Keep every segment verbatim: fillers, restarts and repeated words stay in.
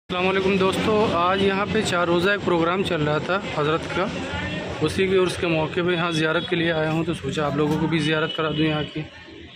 अस्सलाम वालेकुम दोस्तों, आज यहाँ पे चार रोज़ा एक प्रोग्राम चल रहा था हज़रत का। उसी के उर्स के मौके पे यहाँ ज़ियारत के लिए आया हूँ, तो सोचा आप लोगों को भी ज़ियारत करा दूँ यहाँ की।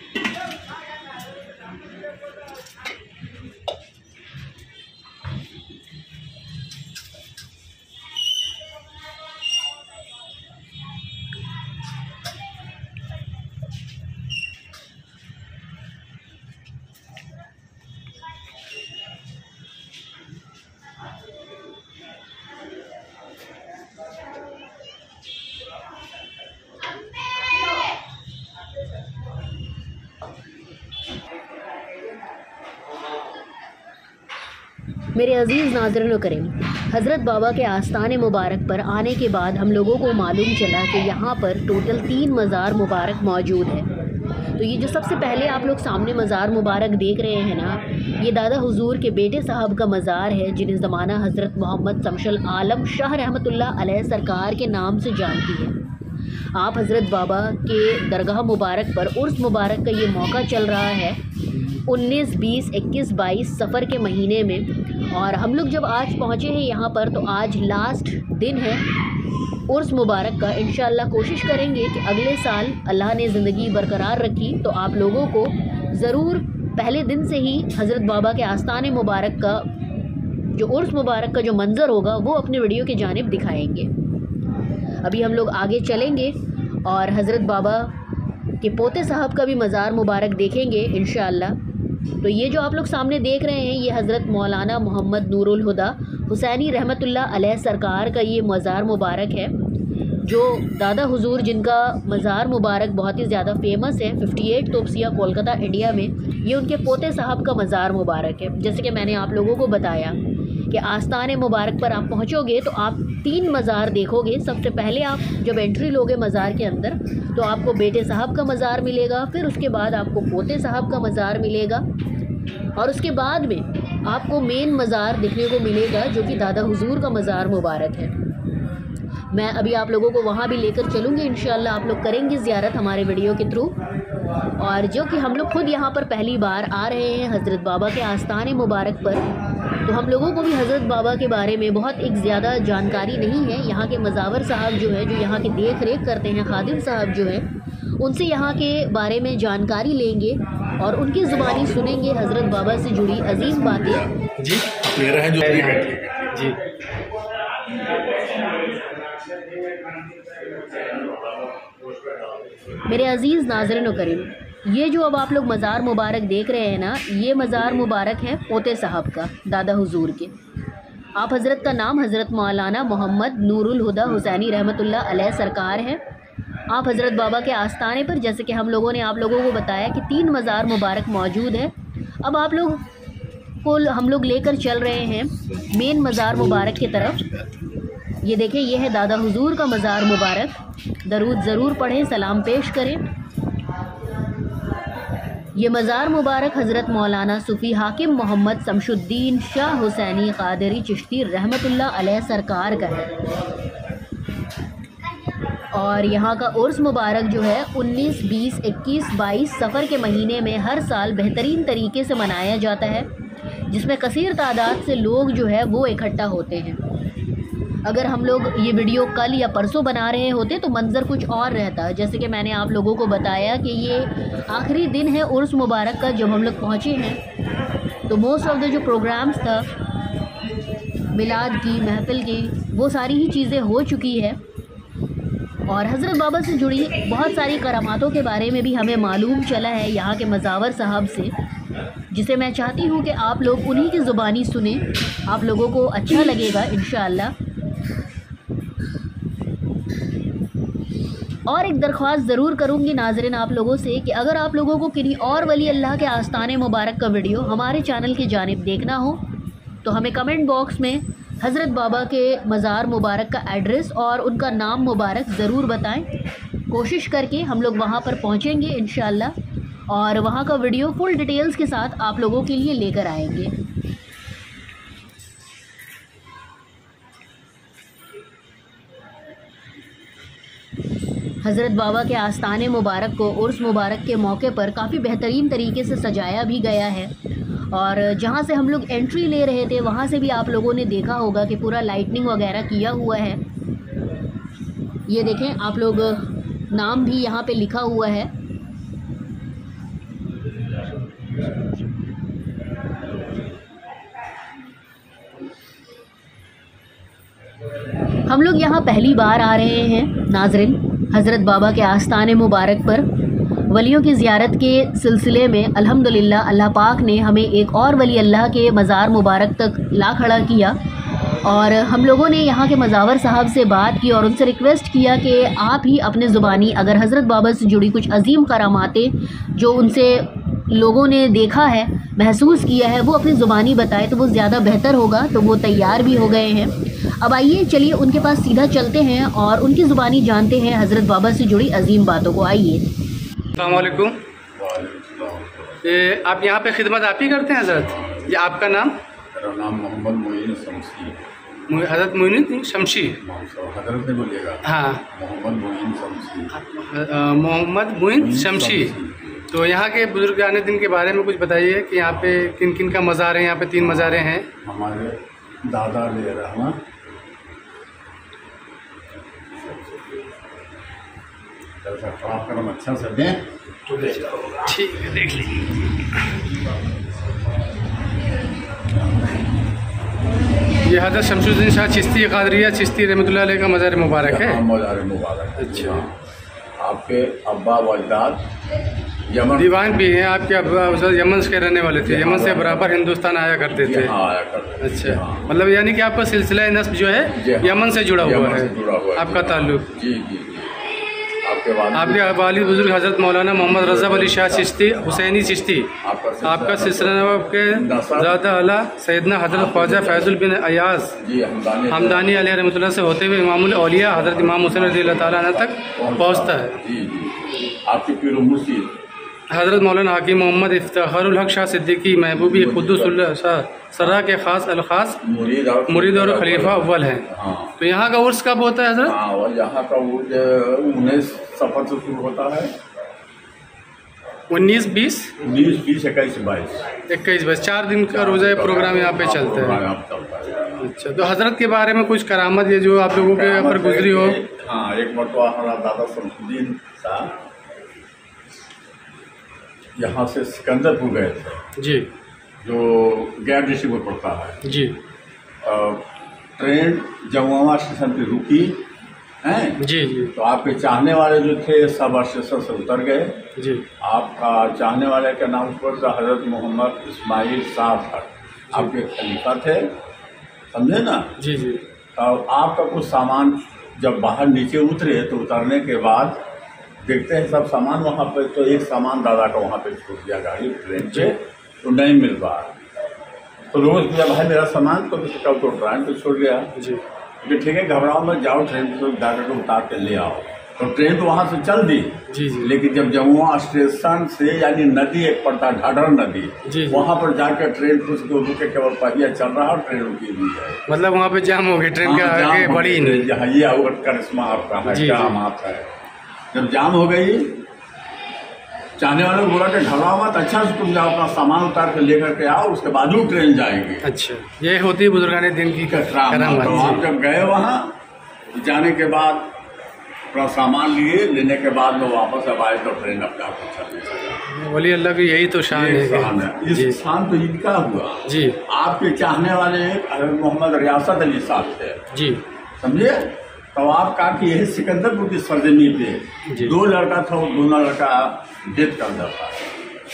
मेरे अज़ीज़ नाज़रीन करीम, हज़रत बाबा के आस्थान मुबारक पर आने के बाद हम लोगों को मालूम चला कि यहाँ पर टोटल तीन मज़ार मुबारक मौजूद है। तो ये जो सबसे पहले आप लोग सामने मज़ार मुबारक देख रहे हैं ना, ये दादा हुजूर के बेटे साहब का मज़ार है, जिन्हें ज़माना हज़रत मोहम्मद शमशुल आलम शाह रहमतुल्लाह अलैह सरकार के नाम से जानती है। आप हज़रत बाबा के दरगाह मुबारक पर उर्स मुबारक का ये मौका चल रहा है उन्नीस, बीस, इक्कीस, बाईस सफ़र के महीने में। और हम लोग जब आज पहुँचे हैं यहाँ पर, तो आज लास्ट दिन है उर्स मुबारक का। इंशाअल्लाह कोशिश करेंगे कि अगले साल अल्लाह ने ज़िंदगी बरकरार रखी तो आप लोगों को ज़रूर पहले दिन से ही हज़रत बाबा के आस्थान मुबारक का जो उर्स मुबारक का जो मंज़र होगा वो अपने वीडियो की जानिब दिखाएंगे। अभी हम लोग आगे चलेंगे और हज़रत बाबा के पोते साहब का भी मज़ार मुबारक देखेंगे इंशाअल्लाह। तो ये जो आप लोग सामने देख रहे हैं, ये हज़रत मौलाना मोहम्मद नूरुल हुदा हुसैनी रहमतुल्लाह अलैह सरकार का ये मज़ार मुबारक है, जो दादा हुजूर जिनका मज़ार मुबारक बहुत ही ज़्यादा फेमस है अट्ठावन तोपसिया कोलकाता इंडिया में, ये उनके पोते साहब का मज़ार मुबारक है। जैसे कि मैंने आप लोगों को बताया कि आस्थान मुबारक पर आप पहुंचोगे तो आप तीन मज़ार देखोगे। सबसे पहले आप जब एंट्री लोगे मज़ार के अंदर तो आपको बेटे साहब का मज़ार मिलेगा, फिर उसके बाद आपको पोते साहब का मज़ार मिलेगा और उसके बाद में आपको मेन मज़ार देखने को मिलेगा जो कि दादा हुजूर का मज़ार मुबारक है। मैं अभी आप लोगों को वहाँ भी लेकर चलूँगी इंशाअल्लाह। आप लोग करेंगे ज़ियारत हमारे वीडियो के थ्रू। और जो कि हम लोग खुद यहाँ पर पहली बार आ रहे हैं हज़रत बाबा के आस्थान मुबारक पर, तो हम लोगों को भी हज़रत बाबा के बारे में बहुत एक ज़्यादा जानकारी नहीं है। यहाँ के मज़ावर साहब जो है, जो यहाँ की देख रेख करते हैं, खादिम साहब जो है, उनसे यहाँ के बारे में जानकारी लेंगे और उनकी ज़ुबानी सुनेंगे हज़रत बाबा से जुड़ी अजीम बातें। जी मेरा है जो जी मेरे अज़ीज़ नाज़रीन करीम, ये जो अब आप लोग मज़ार मुबारक देख रहे हैं ना, ये मज़ार मुबारक है पोते साहब का, दादा हुजूर के। आप हज़रत का नाम हज़रत मौलाना मोहम्मद नूरुल हुदा हुसैनी रहमतुल्लाह अलैह सरकार है। आप हज़रत बाबा के आस्थाने पर, जैसे कि हम लोगों ने आप लोगों को बताया कि तीन मज़ार मुबारक मौजूद है। अब आप लोग को हम लोग लेकर चल रहे हैं मेन मज़ार मुबारक की तरफ। ये देखें, ये है दादा हुजूर का मज़ार मुबारक। दरूद ज़रूर पढ़ें, सलाम पेश करें। ये मज़ार मुबारक हज़रत मौलाना सूफ़ी हाकिम मोहम्मद शमशुद्दीन शाह हुसैनी क़ादरी चिश्ती रहमतुल्लाह अलैह सरकार का है। और यहाँ का उर्स मुबारक जो है उन्नीस, बीस, इक्कीस, बाईस सफ़र के महीने में हर साल बेहतरीन तरीके से मनाया जाता है, जिसमें कसीर तादाद से लोग जो है वो इकट्ठा होते हैं। अगर हम लोग ये वीडियो कल या परसों बना रहे होते तो मंज़र कुछ और रहता। जैसे कि मैंने आप लोगों को बताया कि ये आखिरी दिन है उर्स मुबारक का जब हम लोग पहुँचे हैं, तो मोस्ट ऑफ द जो प्रोग्राम्स था मिलाद की, महफ़िल की, वो सारी ही चीज़ें हो चुकी है। और हज़रत बाबा से जुड़ी बहुत सारी करामातों के बारे में भी हमें मालूम चला है यहाँ के मज़ावर साहब से, जिसे मैं चाहती हूँ कि आप लोग उन्हीं की ज़ुबानी सुने, आप लोगों को अच्छा लगेगा इंशाअल्लाह। और एक दरख्वास्त ज़रूर करूँगी नाज़रीन आप लोगों से कि अगर आप लोगों को किन्हीं और वली अल्लाह के आस्थान मुबारक का वीडियो हमारे चैनल की जानिब देखना हो तो हमें कमेंट बॉक्स में हज़रत बाबा के मज़ार मुबारक का एड्रेस और उनका नाम मुबारक ज़रूर बताएं। कोशिश करके हम लोग वहाँ पर पहुँचेंगे इंशाअल्लाह और वहाँ का वीडियो फुल डिटेल्स के साथ आप लोगों के लिए लेकर आएंगे। हज़रत बाबा के आस्थान मुबारक को उर्स मुबारक के मौके पर काफ़ी बेहतरीन तरीके से सजाया भी गया है और जहाँ से हम लोग एंट्री ले रहे थे वहाँ से भी आप लोगों ने देखा होगा कि पूरा लाइटनिंग वगैरह किया हुआ है। ये देखें आप लोग, नाम भी यहाँ पे लिखा हुआ है। हम लोग यहाँ पहली बार आ रहे हैं नाज़रीन, हज़रत बाबा के आस्ताने मुबारक पर वलियों की ज़ियारत के सिलसिले में अल्हम्दुलिल्लाह अल्लाह पाक ने हमें एक और वली अल्लाह के मज़ार मुबारक तक ला खड़ा किया। और हम लोगों ने यहाँ के मज़ावर साहब से बात की और उनसे रिक्वेस्ट किया कि आप ही अपने ज़ुबानी अगर हज़रत बाबा से जुड़ी कुछ अजीम करामातें जो उनसे लोगों ने देखा है, महसूस किया है, वो अपनी ज़ुबानी बताए तो वो ज़्यादा बेहतर होगा। तो वो तैयार भी हो गए हैं। अब आइए चलिए उनके पास सीधा चलते हैं और उनकी ज़ुबानी जानते हैं हज़रत बाबा से जुड़ी अजीम बातों को। आइए। अस्सलाम वालेकुम। ये आप यहाँ पे खिदमत आप ही करते हैं हज़रत? ये आपका नाम? मेरा नाम मोहम्मद मोइन शमशी। हज़रत मोइन शमशी? हज़रत ने बोलिएगा। हाँ, मोहम्मद मोइन शमशी। मोहम्मद मोइन शमशी। तो यहाँ के बुजुर्ग आने दिन के बारे में कुछ बताइए कि यहाँ पे किन किन का मज़ार है? यहाँ पे तीन मज़ारें हैं। हमारे दादा ले रहमा करम अच्छा से दें तो ले जाओ। ठीक है, देख लीजिए। ये हज़रत शमशुद्दीन शाह चिश्ती कादरिया चिश्ती रहमतुल्लाह अलैह का मज़ार मुबारक है। मज़ार मुबारक। अच्छा। आपके अब्बा वजदाद यमन दीवान भी हैं। आपके अब्बा यमन के रहने वाले थे, यमन से बराबर हिंदुस्तान आया करते थे। आया करते। अच्छा, मतलब यानी कि आपका सिलसिला नस्ब जो है यमन से जुड़ा हुआ है, आपका ताल्लुक। जी जी। आपके बाद आपके वालिद बुजुर्ग हज़रत मौलाना मोहम्मद रज़ा अली शाह चिश्ती हुसैनी चिश्ती, आपका सिलसिला के ज़ादा आला सैयदना हज़रत ख्वाजा फैज़ुल बिन अयाज़ हमदानी अलैहि रहमतुल्लाह से होते हुए इमामुल औलिया हज़रत इमाम हुसैन रज़ियल्लाहु ताला अन्हु तक पहुँचता है। जी जी। आपके पीर मुर्शिद हज़रत मौलाना हाकिम मोहम्मद इफ्तिखारुल हक शाह सिद्दीकी महबूबी खुद्दुसुल्लाह शाह सरा के ख़ास अलखास मुरीद और खलीफा अव्वल हैं। हाँ। तो यहाँ का उर्स कब होता है हज़रत? हाँ, और यहाँ का उर्स उन्नीस सफर से शुरू होता है। उन्नीस बीस उन्नीस बीस इक्कीस बाईस इक्कीस बाईस चार दिन का रोज़ा प्रोग्राम यहाँ पे चलता है। अच्छा, तो हज़रत के बारे में कुछ करामत ये जो आप लोगों के ऊपर गुजरी हो? हाँ, एक मरतबा हमारा दादा शमसुद्दीन साहब यहाँ से सिकंदरपुर गए थे जी, जो गैर डिस्ट्रिक्ट में पड़ता है जी। ट्रेन जमुआ स्टेशन पे रुकी हैं जी जी। तो आपके चाहने वाले जो थे सब स्टेशन से उतर गए जी। आपका चाहने वाले का नाम पर हज़रत मोहम्मद इस्माइल साहब था, आपके खलीफा थे, समझे ना? जी जी। और आपका कुछ सामान जब बाहर नीचे उतरे तो उतरने के बाद देखते हैं सब सामान वहाँ पे, तो एक सामान दादा का वहाँ पे छूट गया गाड़ी ट्रेन पे, तो नहीं मिल रहा। तो लोगों ने पूछा भाई मेरा सामान, तो कल तो ट्रेन पे छूट गया जी। ठीक है, घबराओ मत, जाओ ट्रेन पे दादा को उतार के ले आओ। तो ट्रेन तो वहाँ से चल दी जी जी। लेकिन जब जमुआ स्टेशन से यानी नदी एक पड़ता ढाढर नदी जी, वहाँ पर जाकर ट्रेन कुछ दो रुके केवल पहिया चल रहा और ट्रेन रुकी हुई है। मतलब वहाँ पे जाम हो गई, ट्रेन के आगे बढ़ी ही नहीं। यहाँ ये अवगत करिश्मा आपका है, क्या बात है। जब जाम हो गई, चाहने वालों को बोला कि घबराओ मत, अच्छा से तुम जाओ अपना सामान उतार कर लेकर के आओ, उसके बाद वो ट्रेन जाएगी। अच्छा, ये होती है बुजुर्गाने दिन की करामात। तो आप जब गए वहाँ जाने के बाद अपना सामान लिए, लेने के बाद में वापस अब आए तो ट्रेन अपने आप चलने लगा। वली अल्लाह की यही तो शान है। शान है, इस शान तो इनका हुआ जी। आपके चाहने वाले मोहम्मद रियासत अली साहब थे जी, समझे? तो आप कहा कि यही सिकंदरपुर की सरजमी पे दो लड़का था, वो दोनों लड़का डेथ कर जाता है।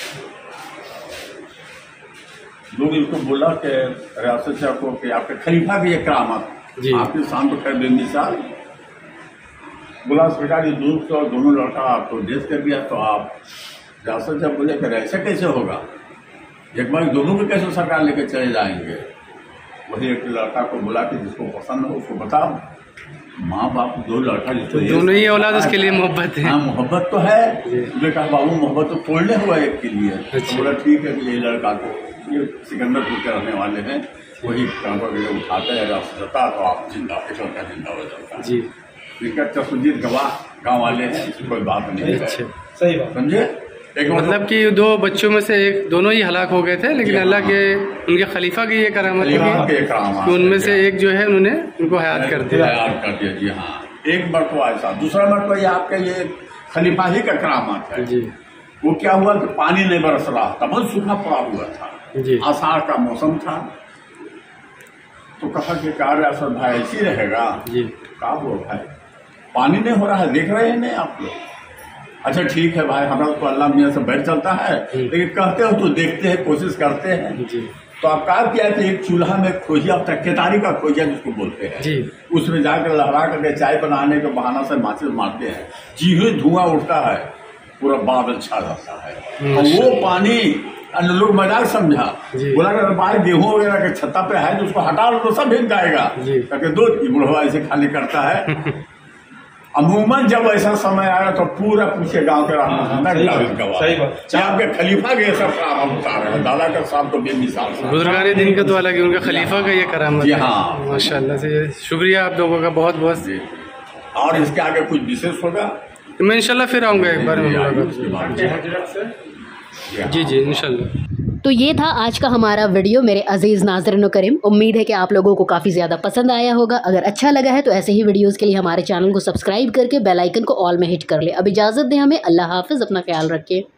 लोग इनको बोला कि रियासत शाह को कि आपके खलीफा की एक करामत, आपके शान तो खैर बेमिसाल। बोला सरकार ये दोस्त और दोनों लड़का आपको डेथ कर दिया, तो आप रियासत शाह बोले कि ऐसा कैसे होगा, एक बार दोनों को कैसे सरकार लेके चले जाएंगे। वही एक लड़का को बोला कि जिसको पसंद हो उसको बताओ। माँ बाप दो लड़का जिसको दोनों ही औलाद उसके लिए मोहब्बत है। हाँ, मोहब्बत तो है। उसने कहा बाबू मोहब्बत तो तोड़ने हुआ एक के लिए। अच्छा। बोला ठीक है कि ये लड़का को, ये सिकंदरपुर के रहने वाले हैं, वही उठाते हैं रास्ता, तो आप जिंदा एक लड़का जिंदा हो जाता है जी। इनका चसुद्दीन गवाह गाँव वाले हैं, इसमें कोई बात नहीं है। अच्छा, सही बात, समझे? मतलब कि दो बच्चों में से एक दोनों ही हलाक हो गए थे, लेकिन अल्लाह के उनके खलीफा की ये करामत थी कि उनमें से एक जो है उन्होंने उनको हयात कर दिया। हयात कर दिया जी हाँ। एक मरतबा ऐसा, दूसरा मरतबा ये आपका ये खलीफा ही का करामत है जी। वो क्या हुआ कि पानी नहीं बरस रहा था, बहुत सूखा पड़ा हुआ था जी, आषाढ़ का मौसम था। तो कहा कि कार्य असर भाई ऐसी रहेगा जी, कहा हुआ भाई पानी नहीं हो रहा है, देख रहे हैं नहीं आप लोग। अच्छा ठीक है भाई, हमारा तो अल्लाह मियाँ से बैठ चलता है, लेकिन कहते हो तो देखते हैं, कोशिश करते हैं जी। तो आप कहा किया कि एक चूल्हा में खोजिया, केतारी का खोजिया जिसको बोलते हैं जी, उसमें जाकर लहरा करके चाय बनाने के बहाना से माचिस मारते हैं, जी धुआं उठता है, पूरा बादल छा जाता है। और वो पानी लोग मजाक समझा, बोला अगर भाई गेहूं वगैरह के छत्ता पे है तो उसको हटा लो तो सब भीग जाएगा, ताकि दो बुढ़वा ऐसे खाली करता है। अमूमन जब ऐसा समय आया तो पूरा पूछे गांव के आपके खलीफा के ऐसा करामत बता रहे हैं, दादा का साहब तो बेमिसाल बुजुर्गाने दिन का तो अलग है, उनका खलीफा का ये करामत है। हाँ माशाल्लाह से, शुक्रिया आप लोगों का बहुत बहुत। और इसके आगे कुछ विशेष होगा तो मैं इंशाल्लाह फिर आऊँगा एक बार जी जी इंशाल्लाह। तो ये था आज का हमारा वीडियो मेरे अजीज़ नाज़रीन करीम। उम्मीद है कि आप लोगों को काफ़ी ज़्यादा पसंद आया होगा। अगर अच्छा लगा है तो ऐसे ही वीडियोस के लिए हमारे चैनल को सब्सक्राइब करके बेल आइकन को ऑल में हिट कर ले। अब इजाज़त दें हमें, अल्लाह हाफ़िज़, अपना ख्याल रखिए।